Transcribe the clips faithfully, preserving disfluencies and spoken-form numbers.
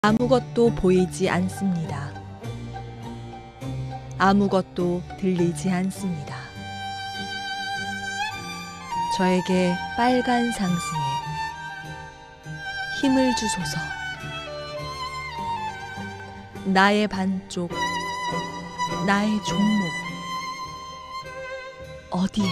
아무것도 보이지 않습니다. 아무것도 들리지 않습니다. 저에게 빨간 상승에 힘을 주소서. 나의 반쪽, 나의 종목, 어디에?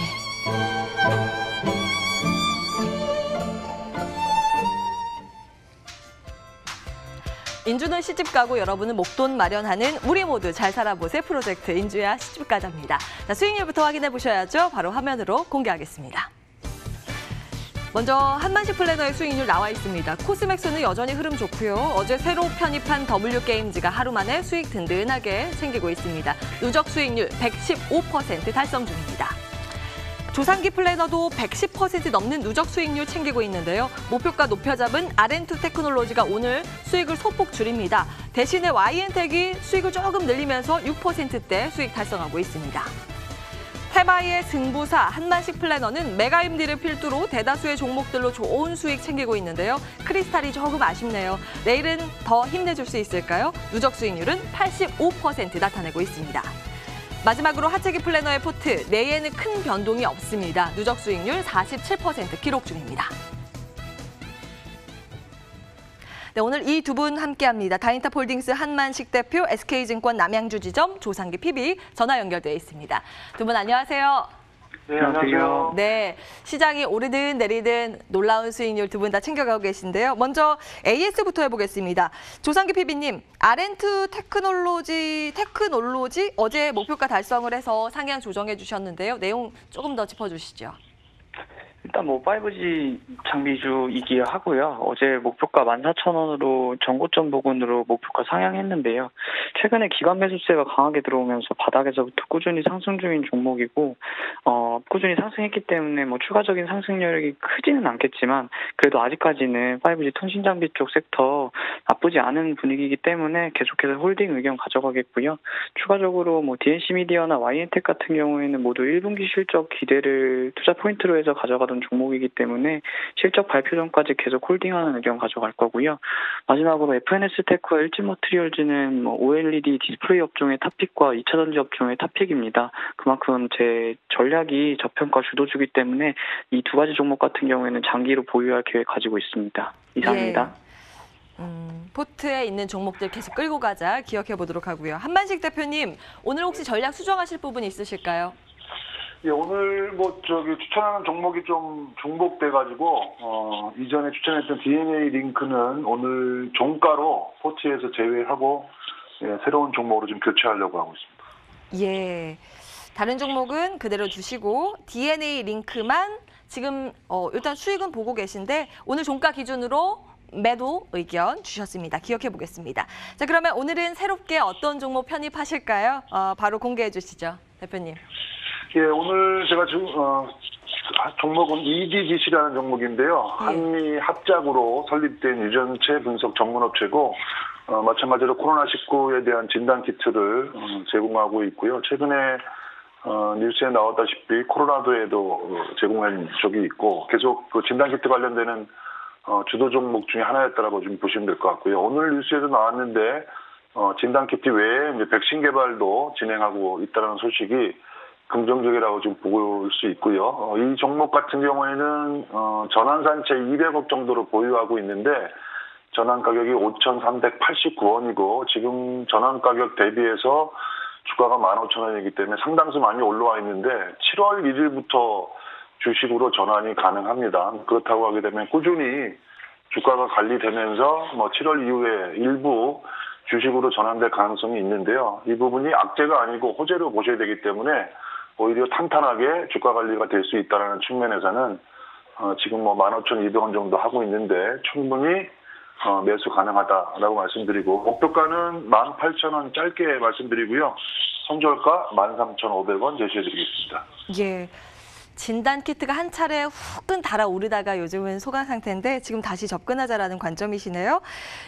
인주는 시집가고 여러분은 목돈 마련하는 우리 모두 잘 살아보세 프로젝트 인주야 시집가자입니다. 자, 수익률부터 확인해 보셔야죠. 바로 화면으로 공개하겠습니다. 먼저 한만식 플래너의 수익률 나와 있습니다. 코스맥스는 여전히 흐름 좋고요. 어제 새로 편입한 더블유게임즈가 하루 만에 수익 든든하게 챙기고 있습니다. 누적 수익률 백십오 퍼센트 달성 중입니다. 조상기 플래너도 백십 퍼센트 넘는 누적 수익률 챙기고 있는데요. 목표가 높여 잡은 알엔투 테크놀로지가 오늘 수익을 소폭 줄입니다. 대신에 와이엔텍이 수익을 조금 늘리면서 육 퍼센트대 수익 달성하고 있습니다. 테마이의 승부사 한만식 플래너는 메가임디를 필두로 대다수의 종목들로 좋은 수익 챙기고 있는데요. 크리스탈이 조금 아쉽네요. 내일은 더 힘내줄 수 있을까요? 누적 수익률은 팔십오 퍼센트 나타내고 있습니다. 마지막으로 하체기 플래너의 포트, 내일에는 큰 변동이 없습니다. 누적 수익률 사십칠 퍼센트 기록 중입니다. 네, 오늘 이 두 분 함께합니다. 다인탑홀딩스 한만식 대표, 에스케이증권 남양주 지점 조상기 피비 전화 연결되어 있습니다. 두 분 안녕하세요. 네, 안녕하세요. 네, 시장이 오르든 내리든 놀라운 수익률 두 분 다 챙겨가고 계신데요. 먼저 에이에스부터 해보겠습니다. 조상기 피비님, 알엔투 테크놀로지, 테크놀로지 어제 목표가 달성을 해서 상향 조정해 주셨는데요. 내용 조금 더 짚어주시죠. 일단 뭐 파이브지 장비주이기야 하고요. 어제 목표가 만 사천 원으로 전고점 부근으로 목표가 상향했는데요. 최근에 기관 매수세가 강하게 들어오면서 바닥에서부터 꾸준히 상승 중인 종목이고 어, 꾸준히 상승했기 때문에 뭐 추가적인 상승력이 크지는 않겠지만 그래도 아직까지는 파이브지 통신 장비 쪽 섹터 나쁘지 않은 분위기이기 때문에 계속해서 홀딩 의견 가져가겠고요. 추가적으로 뭐 디엔씨 미디어나 와이엔텍 같은 경우에는 모두 일 분기 실적 기대를 투자 포인트로 해서 가져가던 종목이기 때문에 실적 발표 전까지 계속 홀딩하는 의견 가져갈 거고요. 마지막으로 에프엔에스테크와 일진머트리얼즈는 뭐 오엘이디 디스플레이 업종의 탑픽과 이차 전지 업종의 탑픽입니다. 그만큼 제 전략이 저평가 주도주기 때문에 이 두 가지 종목 같은 경우에는 장기로 보유할 계획 가지고 있습니다. 이상입니다. 예. 음, 포트에 있는 종목들 계속 끌고 가자 기억해 보도록 하고요. 한만식 대표님, 오늘 혹시 전략 수정하실 부분 있으실까요? 예, 오늘 뭐 저기 추천하는 종목이 좀 중복돼가지고 어, 이전에 추천했던 디엔에이 링크는 오늘 종가로 포트에서 제외하고 예, 새로운 종목으로 좀 교체하려고 하고 있습니다. 예, 다른 종목은 그대로 두시고 디엔에이 링크만 지금 어, 일단 수익은 보고 계신데 오늘 종가 기준으로 매도 의견 주셨습니다. 기억해 보겠습니다. 자, 그러면 오늘은 새롭게 어떤 종목 편입하실까요? 어, 바로 공개해 주시죠, 대표님. 예, 오늘 제가 지금 어, 종목은 이디지씨라는 종목인데요. 예. 한미 합작으로 설립된 유전체 분석 전문업체고 어, 마찬가지로 코로나 십구에 대한 진단 키트를 어, 제공하고 있고요. 최근에 어, 뉴스에 나왔다시피 코로나도에도 어, 제공한 적이 있고 계속 그 진단 키트 관련되는 어, 주도 종목 중에 하나였다라고 좀 보시면 될 것 같고요. 오늘 뉴스에도 나왔는데 어, 진단 키트 외에 이제 백신 개발도 진행하고 있다는 소식이 긍정적이라고 좀 볼 수 있고요. 어, 이 종목 같은 경우에는 어, 전환산채 이백억 정도로 보유하고 있는데 전환 가격이 오천삼백팔십구 원이고 지금 전환 가격 대비해서 주가가 만 오천 원이기 때문에 상당수 많이 올라와 있는데 칠월 일일부터 주식으로 전환이 가능합니다. 그렇다고 하게 되면 꾸준히 주가가 관리되면서 뭐 칠월 이후에 일부 주식으로 전환될 가능성이 있는데요. 이 부분이 악재가 아니고 호재로 보셔야 되기 때문에 오히려 탄탄하게 주가 관리가 될 수 있다는 측면에서는 어, 지금 뭐 만 오천이백 원 정도 하고 있는데 충분히 어, 매수 가능하다라고 말씀드리고 목표가는 만 팔천 원 짧게 말씀드리고요. 손절가 만 삼천 오백 원 제시해드리겠습니다. 예. 진단 키트가 한 차례 후끈 달아오르다가 요즘은 소강 상태인데 지금 다시 접근하자라는 관점이시네요.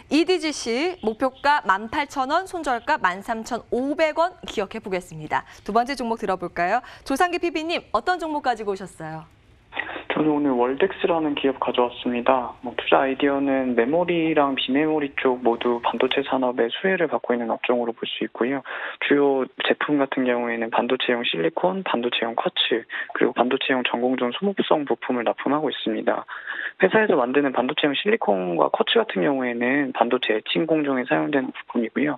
이디지씨 목표가 만 팔천 원, 손절가 만 삼천 오백 원 기억해 보겠습니다. 두 번째 종목 들어볼까요? 조상기 피비님, 어떤 종목 가지고 오셨어요? 저는 오늘 월덱스라는 기업 가져왔습니다. 뭐 투자 아이디어는 메모리랑 비메모리 쪽 모두 반도체 산업의 수혜를 받고 있는 업종으로 볼 수 있고요. 주요 제품 같은 경우에는 반도체용 실리콘, 반도체용 쿼츠, 그리고 반도체용 전공정 소모성 부품을 납품하고 있습니다. 회사에서 만드는 반도체용 실리콘과 쿼츠 같은 경우에는 반도체 애칭 공정에 사용되는 부품이고요.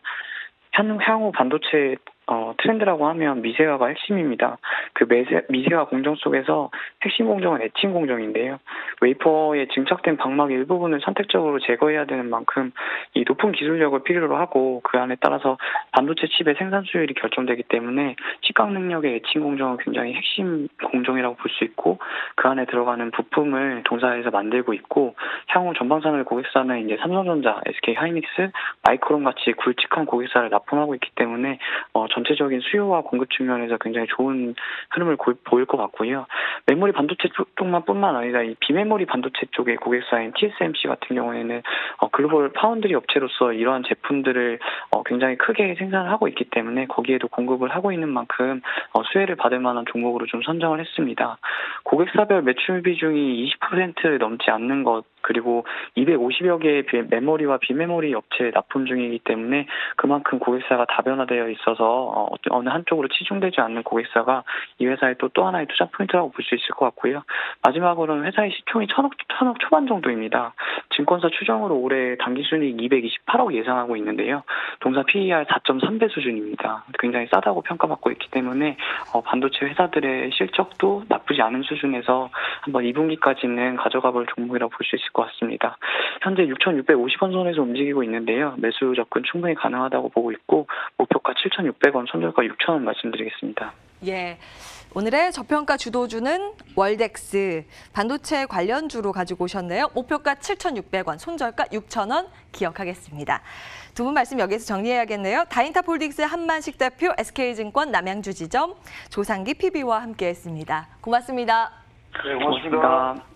향후 반도체 어, 트렌드라고 하면 미세화가 핵심입니다. 그 미세, 미세화 공정 속에서 핵심 공정은 애칭 공정인데요. 웨이퍼에 증착된 방막 일부분을 선택적으로 제거해야 되는 만큼 이 높은 기술력을 필요로 하고 그 안에 따라서 반도체 칩의 생산 수율이 결정되기 때문에 시각 능력의 애칭 공정은 굉장히 핵심 공정이라고 볼 수 있고 그 안에 들어가는 부품을 동사에서 만들고 있고 향후 전방산을 고객사는 이제 삼성전자, 에스케이하이닉스, 마이크론 같이 굵직한 고객사를 납품하고 있기 때문에 어, 전체적인 수요와 공급 측면에서 굉장히 좋은 흐름을 고, 보일 것 같고요. 메모리 반도체 쪽만 뿐만 아니라 이 비메모리 반도체 쪽의 고객사인 티에스엠씨 같은 경우에는 어, 글로벌 파운드리 업체로서 이러한 제품들을 어, 굉장히 크게 생산을 하고 있기 때문에 거기에도 공급을 하고 있는 만큼 어, 수혜를 받을 만한 종목으로 좀 선정을 했습니다. 고객사별 매출 비중이 이십 퍼센트를 넘지 않는 것 그리고 이백오십여 개의 메모리와 비메모리 업체 납품 중이기 때문에 그만큼 고객사가 다변화되어 있어서 어, 어느 한쪽으로 치중되지 않는 고객사가 이 회사의 또, 또 하나의 투자 포인트라고 볼 수 있을 것 같고요. 마지막으로는 회사의 시총이 천억, 천억 초반 정도입니다. 증권사 추정으로 올해 당기순이익 이백이십팔억 예상하고 있는데요. 동사 피이알 사 점 삼 배 수준입니다. 굉장히 싸다고 평가받고 있기 때문에 어, 반도체 회사들의 실적도 나쁘지 않은 수준에서 한번 이 분기까지는 가져가 볼 종목이라고 볼 수 있을 것 같습니다. 현재 육천육백오십 원 선에서 움직이고 있는데요. 매수 접근 충분히 가능하다고 보고 있고 목표가 칠천육백 원, 손절가 육천 원 말씀드리겠습니다. 예, 오늘의 저평가 주도주는 월덱스, 반도체 관련주로 가지고 오셨네요. 목표가 칠천육백 원, 손절가 육천 원 기억하겠습니다. 두 분 말씀 여기서 정리해야겠네요. 다인타폴딩스 한만식 대표, 에스케이증권 남양주 지점, 조상기 피비와 함께했습니다. 고맙습니다. 네, 고맙습니다. 고맙습니다.